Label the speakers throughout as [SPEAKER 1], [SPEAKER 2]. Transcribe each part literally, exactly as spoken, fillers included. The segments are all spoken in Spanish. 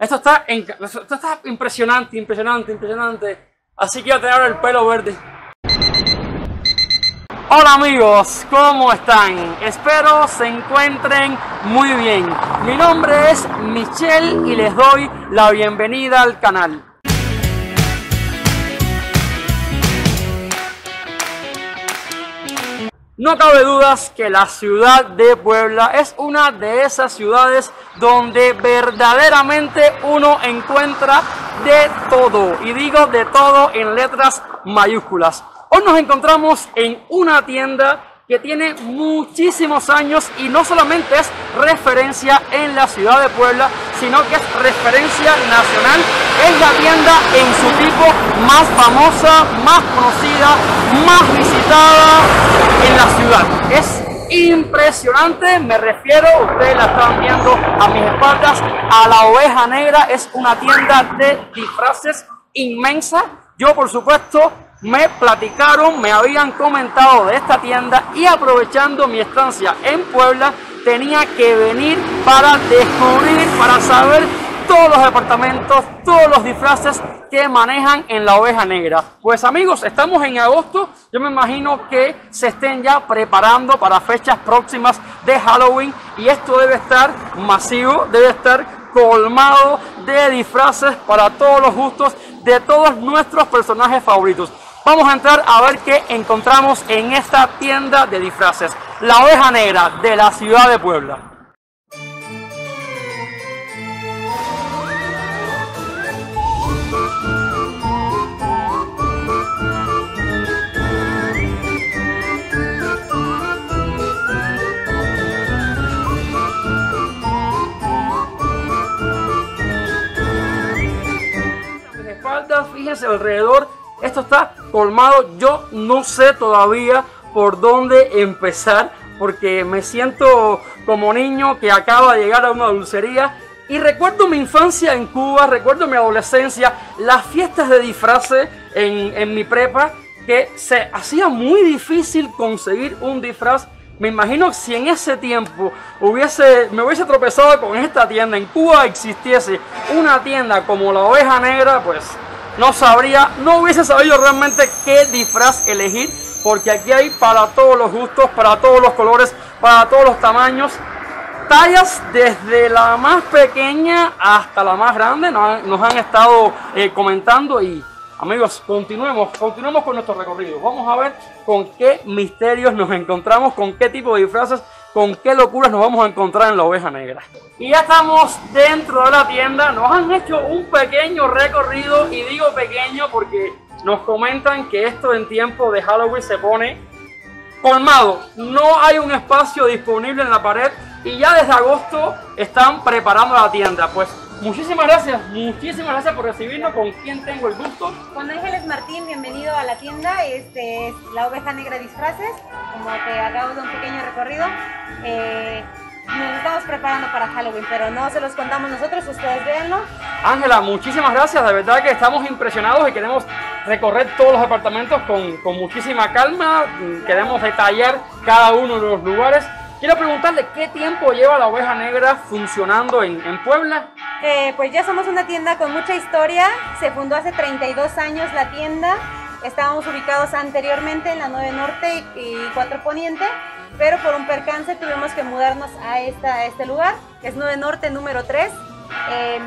[SPEAKER 1] Esto está, en, esto está impresionante, impresionante, impresionante. Así que voy a tener el pelo verde. Hola amigos, ¿cómo están? Espero se encuentren muy bien. Mi nombre es Michelle y les doy la bienvenida al canal. No cabe dudas que la ciudad de Puebla es una de esas ciudades donde verdaderamente uno encuentra de todo. Y digo de todo en letras mayúsculas. Hoy nos encontramos en una tienda que tiene muchísimos años y no solamente es referencia en la ciudad de Puebla, sino que es referencia nacional. Es la tienda en su tipo más famosa, más conocida, más visitada en la ciudad. Es impresionante, me refiero, ustedes la están viendo a mis espaldas, a la Oveja Negra. Es una tienda de disfraces inmensa. Yo, por supuesto, me platicaron, me habían comentado de esta tienda y aprovechando mi estancia en Puebla, tenía que venir para descubrir, para saber todos los departamentos, todos los disfraces que manejan en la Oveja Negra. Pues amigos, estamos en agosto, yo me imagino que se estén ya preparando para fechas próximas de Halloween y esto debe estar masivo, debe estar colmado de disfraces para todos los gustos de todos nuestros personajes favoritos. Vamos a entrar a ver qué encontramos en esta tienda de disfraces, la Oveja Negra de la ciudad de Puebla. A mis espaldas, fíjense alrededor. Esto está colmado, yo no sé todavía por dónde empezar porque me siento como niño que acaba de llegar a una dulcería y recuerdo mi infancia en Cuba, recuerdo mi adolescencia, las fiestas de disfraces en, en mi prepa, que se hacía muy difícil conseguir un disfraz. Me imagino si en ese tiempo hubiese, me hubiese tropezado con esta tienda, en Cuba existiese una tienda como la Oveja Negra, pues no sabría, no hubiese sabido realmente qué disfraz elegir, porque aquí hay para todos los gustos, para todos los colores, para todos los tamaños, tallas desde la más pequeña hasta la más grande, nos han, nos han estado eh, comentando. Y amigos, continuemos, continuemos con nuestro recorrido. Vamos a ver con qué misterios nos encontramos, con qué tipo de disfraces, con qué locuras nos vamos a encontrar en la Oveja Negra. Y ya estamos dentro de la tienda, nos han hecho un pequeño recorrido, y digo pequeño porque nos comentan que esto en tiempo de Halloween se pone colmado. No hay un espacio disponible en la pared y ya desde agosto están preparando la tienda. Pues muchísimas gracias, muchísimas gracias por recibirnos. ¿Con quién tengo el gusto?
[SPEAKER 2] Con Ángeles Martín, bienvenido a la tienda. Este es la Oveja Negra Disfraces, como te acabo de un pequeño recorrido. Eh, nos estamos preparando para Halloween, pero no se los contamos nosotros, ustedes véanlo.
[SPEAKER 1] Ángela, muchísimas gracias, de verdad que estamos impresionados y queremos recorrer todos los departamentos con, con muchísima calma, queremos detallar cada uno de los lugares. Quiero preguntarle, ¿qué tiempo lleva la Oveja Negra funcionando en, en Puebla?
[SPEAKER 2] Eh, pues ya somos una tienda con mucha historia, se fundó hace treinta y dos años la tienda, estábamos ubicados anteriormente en la nueve Norte y cuatro Poniente, pero por un percance tuvimos que mudarnos a, esta, a este lugar, que es nueve Norte número tres, eh,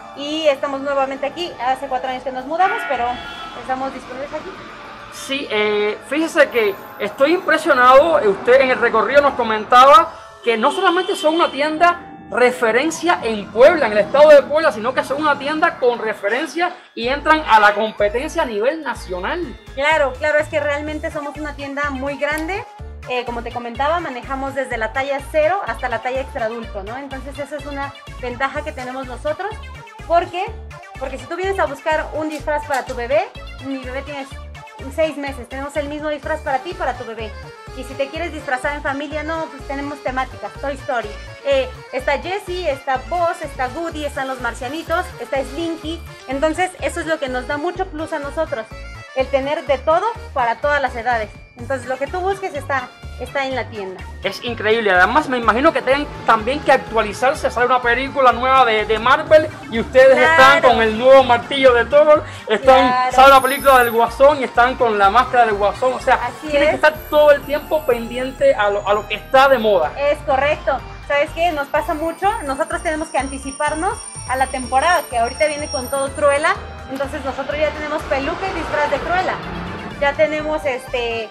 [SPEAKER 2] y estamos nuevamente aquí. Hace cuatro años que nos mudamos, pero estamos disponibles aquí.
[SPEAKER 1] Sí, eh, fíjese que estoy impresionado. Usted en el recorrido nos comentaba que no solamente son una tienda referencia en Puebla, en el estado de Puebla, sino que son una tienda con referencia y entran a la competencia a nivel nacional.
[SPEAKER 2] Claro, claro, es que realmente somos una tienda muy grande. Eh, como te comentaba, manejamos desde la talla cero hasta la talla extra adulto, ¿no? Entonces esa es una ventaja que tenemos nosotros. ¿Por qué? Porque si tú vienes a buscar un disfraz para tu bebé, mi bebé tiene seis meses, tenemos el mismo disfraz para ti y para tu bebé. Y si te quieres disfrazar en familia, no, pues tenemos temáticas, Toy Story. Eh, está Jessie, está Buzz, está Woody, están los marcianitos, está Slinky. Entonces eso es lo que nos da mucho plus a nosotros, el tener de todo para todas las edades. Entonces lo que tú busques está está en la tienda.
[SPEAKER 1] Es increíble, además me imagino que tengan también que actualizarse, sale una película nueva de, de Marvel y ustedes
[SPEAKER 2] Claro.
[SPEAKER 1] están con el nuevo martillo de Thor, están,
[SPEAKER 2] Claro.
[SPEAKER 1] sale la película del Guasón y están con la máscara del Guasón, o sea,
[SPEAKER 2] Así
[SPEAKER 1] tienen
[SPEAKER 2] es.
[SPEAKER 1] que estar todo el tiempo pendiente a lo, a lo que está de moda.
[SPEAKER 2] Es correcto. ¿Sabes qué? Nos pasa mucho. Nosotros tenemos que anticiparnos a la temporada, que ahorita viene con todo Cruella. Entonces nosotros ya tenemos peluca y disfraz de Cruella. Ya tenemos este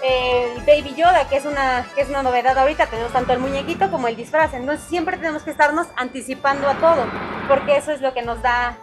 [SPEAKER 2] el Baby Yoda, que es una que es una novedad ahorita. Tenemos tanto el muñequito como el disfraz. Entonces siempre tenemos que estarnos anticipando a todo, porque eso es lo que nos da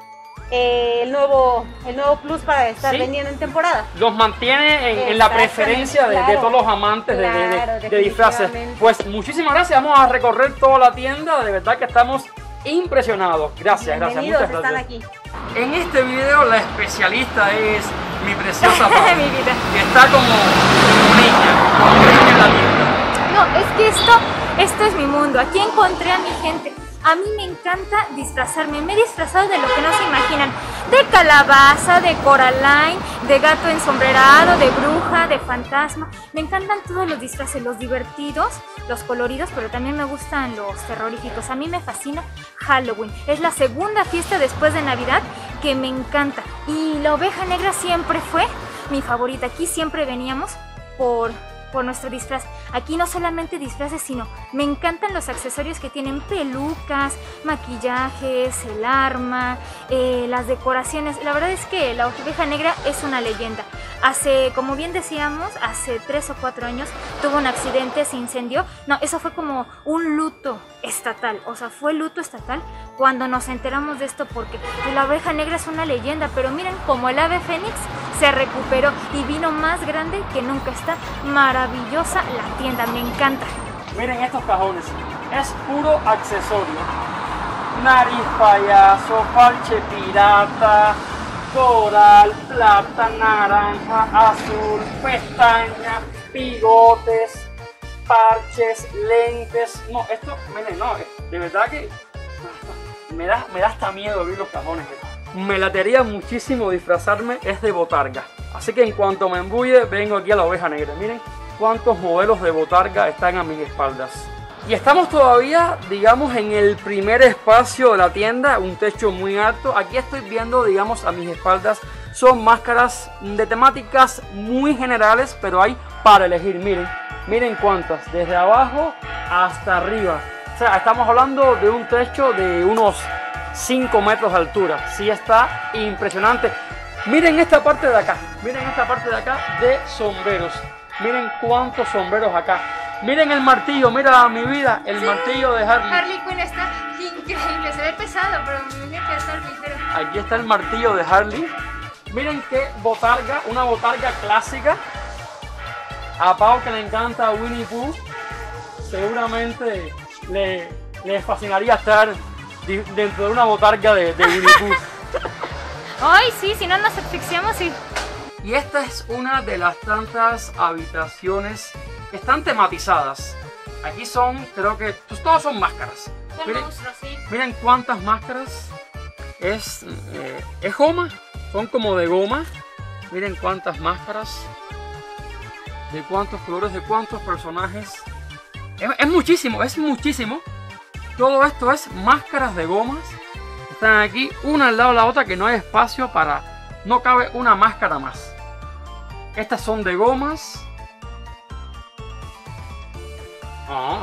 [SPEAKER 2] eh, el nuevo el nuevo plus para estar
[SPEAKER 1] Sí.
[SPEAKER 2] vendiendo en temporada.
[SPEAKER 1] Los mantiene en, en la
[SPEAKER 2] Exactamente,
[SPEAKER 1] preferencia de, de
[SPEAKER 2] claro.
[SPEAKER 1] todos los amantes de- de,
[SPEAKER 2] Claro,
[SPEAKER 1] de- de disfraces.
[SPEAKER 2] definitivamente.
[SPEAKER 1] Pues muchísimas gracias, vamos a recorrer toda la tienda, de verdad que estamos impresionados. Gracias, gracias,
[SPEAKER 2] Bienvenidos,
[SPEAKER 1] muchas
[SPEAKER 2] están
[SPEAKER 1] gracias.
[SPEAKER 2] aquí.
[SPEAKER 1] En este video la especialista es mi preciosa Pau,
[SPEAKER 3] Mi vida.
[SPEAKER 1] que está como, como niña, como niña en la tienda.
[SPEAKER 3] No, es que esto, esto es mi mundo. Aquí encontré a mi gente. A mí me encanta disfrazarme. Me he disfrazado de lo que no se imaginan. De calabaza, de Coraline, de gato ensombrerado, de bruja, de fantasma. Me encantan todos los disfraces, los divertidos, los coloridos, pero también me gustan los terroríficos. A mí me fascina Halloween. Es la segunda fiesta después de Navidad que me encanta. Y la oveja negra siempre fue mi favorita. Aquí siempre veníamos por... por nuestro disfraz. Aquí no solamente disfraces, sino me encantan los accesorios que tienen pelucas, maquillajes, el arma, eh, las decoraciones. La verdad es que la oveja negra es una leyenda. Hace, como bien decíamos, hace tres o cuatro años tuvo un accidente, se incendió. No, eso fue como un luto estatal, o sea, fue luto estatal cuando nos enteramos de esto, porque la oveja negra es una leyenda, pero miren como el ave fénix se recuperó y vino más grande que nunca. Está maravillosa la tienda, me encanta.
[SPEAKER 1] Miren estos cajones, es puro accesorio. Nariz payaso, parche pirata, coral, plata, naranja, azul, pestañas, bigotes, parches, lentes. No, esto, miren, no, de verdad que me da, me da hasta miedo abrir los cajones. Me latería muchísimo disfrazarme es de botarga. Así que en cuanto me embulle, vengo aquí a la oveja negra. Miren cuántos modelos de botarga están a mis espaldas. Y estamos todavía, digamos, en el primer espacio de la tienda, un techo muy alto. Aquí estoy viendo, digamos, a mis espaldas, son máscaras de temáticas muy generales, pero hay para elegir. Miren, miren cuántas, desde abajo hasta arriba. O sea, estamos hablando de un techo de unos cinco metros de altura. Sí, está impresionante. Miren esta parte de acá, miren esta parte de acá de sombreros. Miren cuántos sombreros acá. Miren el martillo, mira mi vida, el
[SPEAKER 3] Sí,
[SPEAKER 1] martillo de Harley.
[SPEAKER 3] Harley Quinn está increíble, se ve pesado, pero me muñeca está ligero.
[SPEAKER 1] Aquí está el martillo de Harley. Miren qué botarga, una botarga clásica. A Pau, que le encanta Winnie Pooh, seguramente le, le fascinaría estar di- dentro de una botarga de, de Winnie Pooh.
[SPEAKER 3] Ay, sí, si no nos asfixiamos, sí.
[SPEAKER 1] Y esta es una de las tantas habitaciones que están tematizadas. Aquí son, creo que, pues todos son máscaras.
[SPEAKER 3] Son
[SPEAKER 1] Miren,
[SPEAKER 3] monstruos, sí.
[SPEAKER 1] miren cuántas máscaras. Es, eh, es goma, son como de goma. Miren cuántas máscaras. De cuántos colores, de cuántos personajes. Es, es muchísimo, es muchísimo. Todo esto es máscaras de gomas. Están aquí una al lado de la otra, que no hay espacio para... No cabe una máscara más. Estas son de gomas. Ah.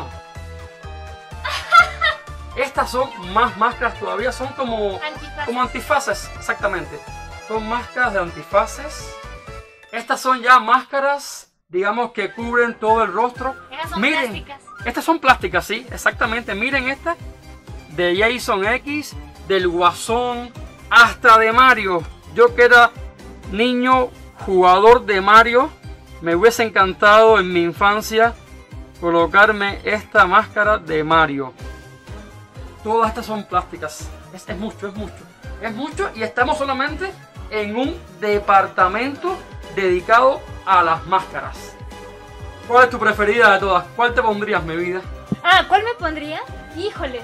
[SPEAKER 1] Estas son más máscaras todavía. Son como
[SPEAKER 3] Antifaces.
[SPEAKER 1] como antifaces, exactamente. Son máscaras de antifaces. Estas son ya máscaras, digamos, que cubren todo el rostro.
[SPEAKER 3] Esas son
[SPEAKER 1] Miren,
[SPEAKER 3] plásticas.
[SPEAKER 1] estas son plásticas, sí, exactamente. Miren esta de Jason X, del Guasón, hasta de Mario. Yo que era niño jugador de Mario, me hubiese encantado en mi infancia colocarme esta máscara de Mario. Todas estas son plásticas. Es, es mucho, es mucho. Es mucho y estamos solamente en un departamento dedicado a las máscaras. ¿Cuál es tu preferida de todas? ¿Cuál te pondrías, mi vida?
[SPEAKER 3] Ah, ¿cuál me pondría? Híjoles.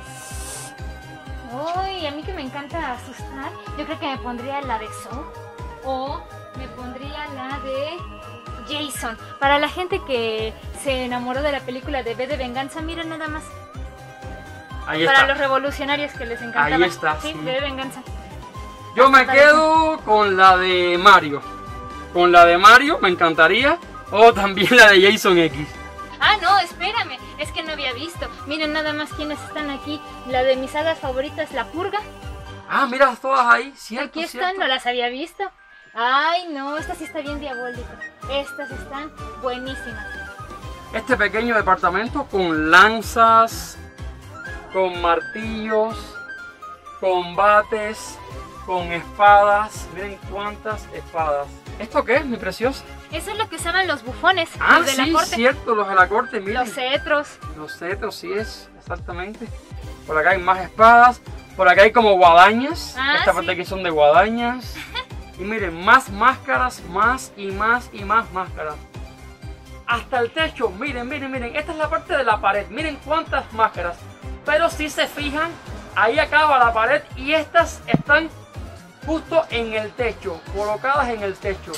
[SPEAKER 3] Uy, a mí que me encanta asustar, yo creo que me pondría la de Saw o me pondría la de Jason. Para la gente que se enamoró de la película de V de Venganza, miren nada más.
[SPEAKER 1] Ahí
[SPEAKER 3] Para
[SPEAKER 1] está.
[SPEAKER 3] los revolucionarios que les encantaba.
[SPEAKER 1] Ahí está,
[SPEAKER 3] Sí,
[SPEAKER 1] sí.
[SPEAKER 3] V de Venganza.
[SPEAKER 1] Yo me quedo con la de Mario. Con la de Mario me encantaría. O también la de Jason X.
[SPEAKER 3] Ah, no, espérame. Es que no había visto. Miren nada más quiénes están aquí. La de mis sagas favoritas, La Purga.
[SPEAKER 1] Ah, mira todas ahí. Cierto,
[SPEAKER 3] Aquí están,
[SPEAKER 1] cierto.
[SPEAKER 3] no las había visto. Ay, no, esta sí está bien diabólica. Estas están buenísimas.
[SPEAKER 1] Este pequeño departamento con lanzas, con martillos, con bates, con espadas. Miren cuántas espadas. ¿Esto qué es, mi preciosa?
[SPEAKER 3] Eso es lo que usaban los bufones,
[SPEAKER 1] Ah,
[SPEAKER 3] los de
[SPEAKER 1] sí,
[SPEAKER 3] la corte.
[SPEAKER 1] cierto, los de la corte, miren.
[SPEAKER 3] Los cetros.
[SPEAKER 1] Los cetros, sí es, exactamente. Por acá hay más espadas. Por acá hay como guadañas.
[SPEAKER 3] Ah,
[SPEAKER 1] Esta
[SPEAKER 3] sí.
[SPEAKER 1] parte aquí son de guadañas. Y miren, más máscaras, más y más y más máscaras. Hasta el techo, miren, miren, miren. Esta es la parte de la pared. Miren cuántas máscaras. Pero si se fijan, ahí acaba la pared y estas están justo en el techo, colocadas en el techo.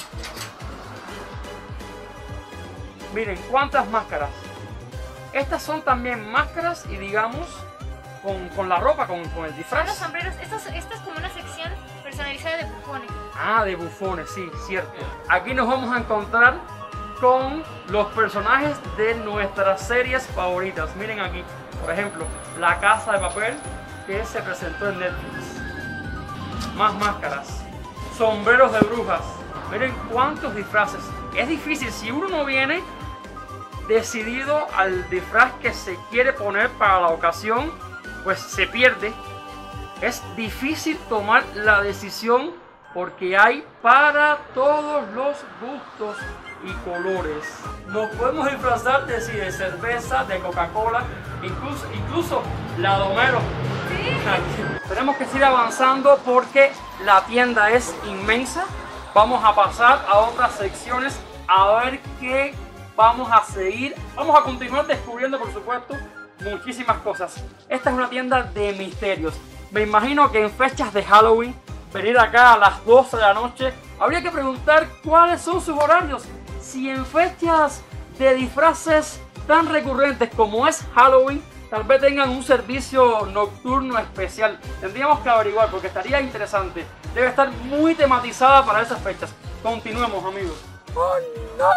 [SPEAKER 1] Miren cuántas máscaras. Estas son también máscaras y digamos con, con la ropa, con, con el
[SPEAKER 3] Son los
[SPEAKER 1] disfraz.
[SPEAKER 3] sombreros. Esto es, esto es como una sección personalizada de bufones.
[SPEAKER 1] Ah, de bufones, sí, cierto. Aquí nos vamos a encontrar con los personajes de nuestras series favoritas. Miren aquí, por ejemplo, La Casa de Papel, que se presentó en Netflix. Más máscaras. Sombreros de brujas. Miren cuántos disfraces. Es difícil, si uno no viene decidido al disfraz que se quiere poner para la ocasión, pues se pierde. Es difícil tomar la decisión porque hay para todos los gustos y colores. Nos podemos disfrazar de, sí, de cerveza, de Coca-Cola, incluso, incluso la Domero. Tenemos que seguir avanzando porque la tienda es inmensa. Vamos a pasar a otras secciones a ver qué vamos a seguir. Vamos a continuar descubriendo, por supuesto, muchísimas cosas. Esta es una tienda de misterios. Me imagino que en fechas de Halloween, venir acá a las doce de la noche, habría que preguntar cuáles son sus horarios. Si en fechas de disfraces tan recurrentes como es Halloween, tal vez tengan un servicio nocturno especial. Tendríamos que averiguar porque estaría interesante. Debe estar muy tematizada para esas fechas. Continuemos, amigos. ¡Oh, no!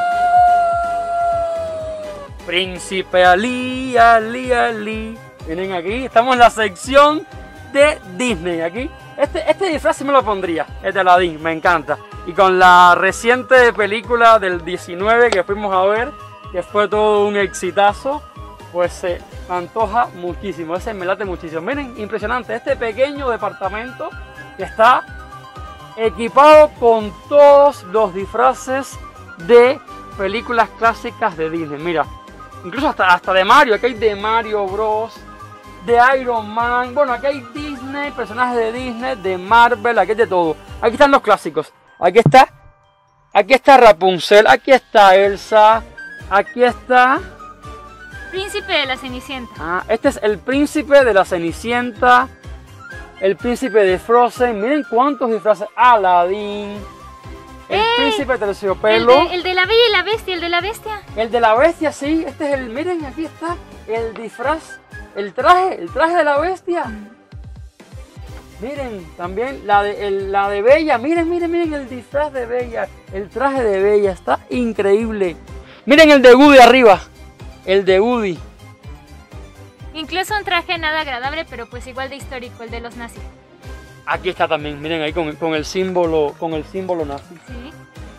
[SPEAKER 1] Príncipe Ali, Ali, Ali. Miren aquí, estamos en la sección de Disney. Aquí, este, este disfraz sí me lo pondría, el de Aladdin, me encanta. Y con la reciente película del diecinueve que fuimos a ver, que fue todo un exitazo, pues se antoja muchísimo, ese me late muchísimo. Miren, impresionante, este pequeño departamento que está equipado con todos los disfraces de películas clásicas de Disney. Mira, incluso hasta, hasta de Mario, aquí hay de Mario Bros, de Iron Man, bueno, aquí hay Disney, personajes de Disney, de Marvel, aquí hay de todo. Aquí están los clásicos, aquí está, aquí está Rapunzel, aquí está Elsa, aquí está...
[SPEAKER 3] Príncipe de la Cenicienta.
[SPEAKER 1] Ah, este es el príncipe de la Cenicienta, el príncipe de Frozen, miren cuántos disfraces, Aladdin, el
[SPEAKER 3] ¡Ey!
[SPEAKER 1] príncipe
[SPEAKER 3] El
[SPEAKER 1] terciopelo,
[SPEAKER 3] de, el de la Bella y la Bestia, el de la Bestia.
[SPEAKER 1] el de la bestia, sí, este es el, miren, aquí está, el disfraz, el traje, el traje de la bestia. Miren, también la de, el- la de Bella, miren, miren, miren el disfraz de Bella, el traje de Bella, está increíble. Miren el de Woody arriba, el de Woody.
[SPEAKER 3] Incluso un traje nada agradable, pero pues igual de histórico, el de los nazis.
[SPEAKER 1] Aquí está también, miren ahí con, con el símbolo, con el símbolo nazi.
[SPEAKER 3] Sí.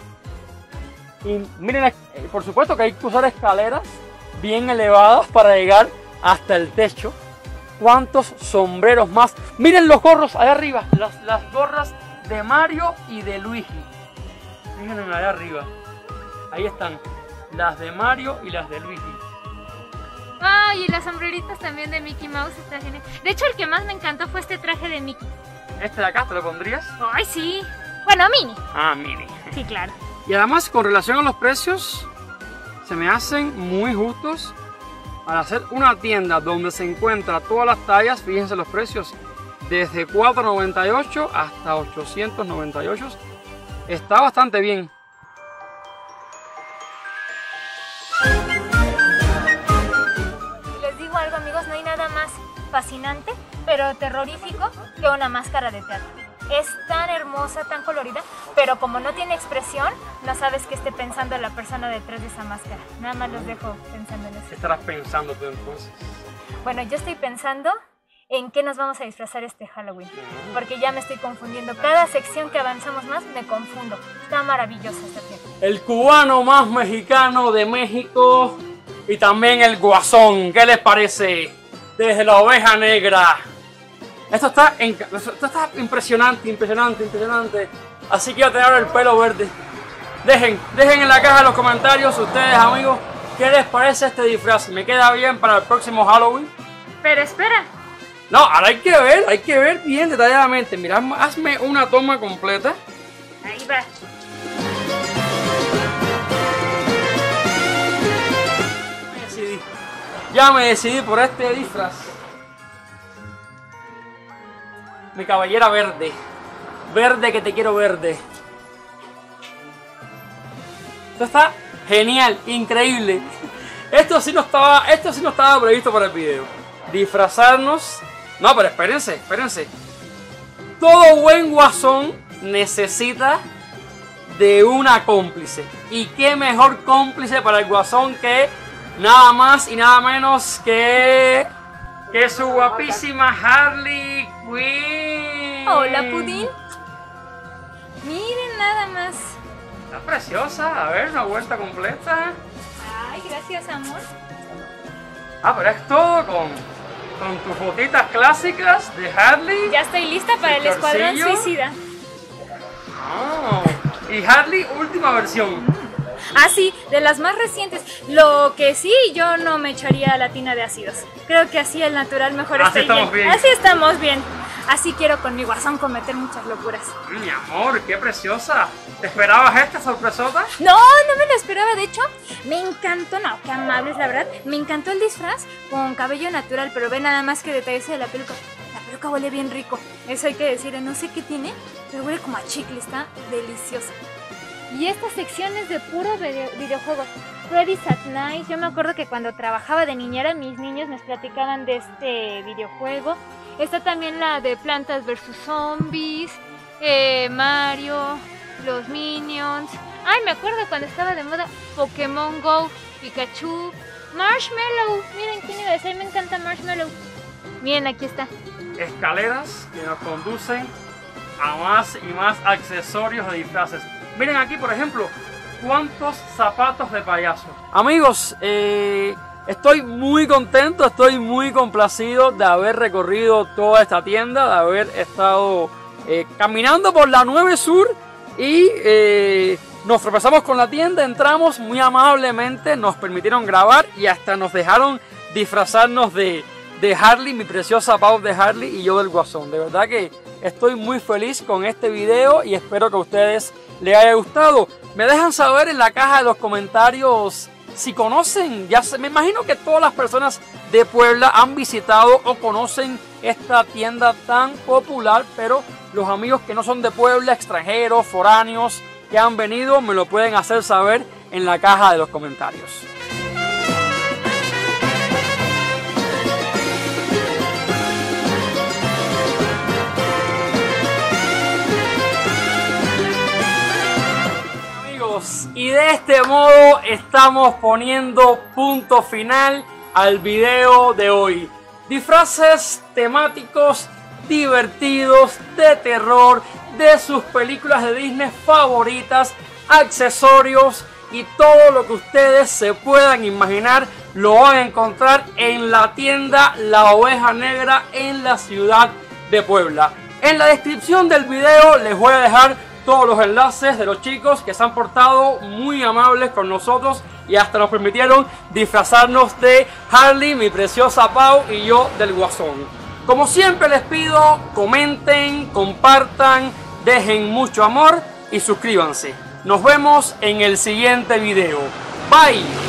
[SPEAKER 1] Y miren, eh, por supuesto que hay que usar escaleras bien elevadas para llegar hasta el techo. ¿Cuántos sombreros más? Miren los gorros allá arriba, las, las gorras de Mario y de Luigi. Miren allá arriba, ahí están, las de Mario y las de Luigi.
[SPEAKER 3] Ay, y las sombreritas también de Mickey Mouse está genial. De hecho, el que más me encantó fue este traje de Mickey.
[SPEAKER 1] ¿Este de acá te lo pondrías?
[SPEAKER 3] Ay, sí. Bueno, Minnie.
[SPEAKER 1] Ah, mire.
[SPEAKER 3] Sí, claro.
[SPEAKER 1] Y además, con relación a los precios, se me hacen muy justos. Para hacer una tienda donde se encuentran todas las tallas, fíjense los precios, desde cuatro noventa y ocho hasta ochocientos noventa y ocho. Está bastante bien.
[SPEAKER 3] pero terrorífico que una máscara de teatro. Es tan hermosa, tan colorida, pero como no tiene expresión, no sabes qué esté pensando la persona detrás de esa máscara. Nada más los dejo pensando en eso.
[SPEAKER 1] ¿Qué estarás pensando tú entonces?
[SPEAKER 3] Bueno, yo estoy pensando en qué nos vamos a disfrazar este Halloween, porque ya me estoy confundiendo. Cada sección que avanzamos más me confundo. Está maravillosa esta tierra.
[SPEAKER 1] El cubano más mexicano de México y también el Guasón. ¿Qué les parece? Desde la Oveja Negra. Esto está, en, esto está impresionante, impresionante, impresionante. Así que yo te abro el pelo verde. Dejen, dejen en la caja de los comentarios ustedes, amigos, qué les parece este disfraz. ¿Me queda bien para el próximo Halloween?
[SPEAKER 3] Pero espera.
[SPEAKER 1] No, ahora hay que ver, hay que ver bien detalladamente. Mira, hazme una toma completa.
[SPEAKER 3] Ahí va.
[SPEAKER 1] Me decidí. Ya me decidí por este disfraz. Mi cabellera verde. Verde que te quiero verde. Esto está genial, increíble. Esto sí no estaba, esto sí no estaba previsto para el video. Disfrazarnos. No, pero espérense, espérense. Todo buen guasón necesita de una cómplice. Y qué mejor cómplice para el guasón que nada más y nada menos que que su guapísima Harley Quinn.
[SPEAKER 3] Hola, Pudín. Miren nada más.
[SPEAKER 1] Está preciosa. A ver, una vuelta completa.
[SPEAKER 3] Ay, gracias, amor.
[SPEAKER 1] Ah, pero es todo con, con tus botitas clásicas de Harley.
[SPEAKER 3] Ya estoy lista para el Escuadrón Suicida.
[SPEAKER 1] Oh, y Harley última versión.
[SPEAKER 3] Ah, sí, de las más recientes. Lo que sí, yo no me echaría la tina de ácidos. Creo que así el natural mejor
[SPEAKER 1] Así
[SPEAKER 3] estoy
[SPEAKER 1] estamos bien.
[SPEAKER 3] Así estamos bien. Así quiero con mi guasón cometer muchas locuras.
[SPEAKER 1] Mi amor, qué preciosa. ¿Te esperabas esta sorpresota?
[SPEAKER 3] No, no me lo esperaba. De hecho, me encantó. No, qué amables, la verdad. Me encantó el disfraz con cabello natural, pero ve nada más que detalles de la peluca. La peluca huele bien rico. Eso hay que decir. No sé qué tiene, pero huele como a chicle. Está deliciosa. Y esta sección es de puro video, videojuego. Freddy's at Night. Yo me acuerdo que cuando trabajaba de niñera, mis niños nos platicaban de este videojuego. Está también la de Plantas versus Zombies, eh, Mario, los Minions. Ay, me acuerdo cuando estaba de moda Pokémon Go, Pikachu, Marshmallow. Miren quién iba a decir, me encanta Marshmallow. Miren, aquí está.
[SPEAKER 1] Escaleras que nos conducen a más y más accesorios de disfraces. Miren aquí, por ejemplo, cuántos zapatos de payaso. Amigos, eh, estoy muy contento, estoy muy complacido de haber recorrido toda esta tienda, de haber estado eh, caminando por la nueve Sur y eh, nos tropezamos con la tienda, entramos muy amablemente, nos permitieron grabar y hasta nos dejaron disfrazarnos de, de Harley, mi preciosa Pau de Harley y yo del Guasón. De verdad que estoy muy feliz con este video y espero que a ustedes les haya gustado. Me dejan saber en la caja de los comentarios si conocen, ya se, me imagino que todas las personas de Puebla han visitado o conocen esta tienda tan popular, pero los amigos que no son de Puebla, extranjeros, foráneos, que han venido, me lo pueden hacer saber en la caja de los comentarios. Y de este modo estamos poniendo punto final al video de hoy. Disfraces temáticos divertidos, de terror, de sus películas de Disney favoritas, accesorios y todo lo que ustedes se puedan imaginar lo van a encontrar en la tienda La Oveja Negra en la ciudad de Puebla. En la descripción del video les voy a dejar todos los enlaces de los chicos que se han portado muy amables con nosotros y hasta nos permitieron disfrazarnos de Harley, mi preciosa Pau, y yo del Guasón. Como siempre les pido, comenten, compartan, dejen mucho amor y suscríbanse. Nos vemos en el siguiente video. Bye.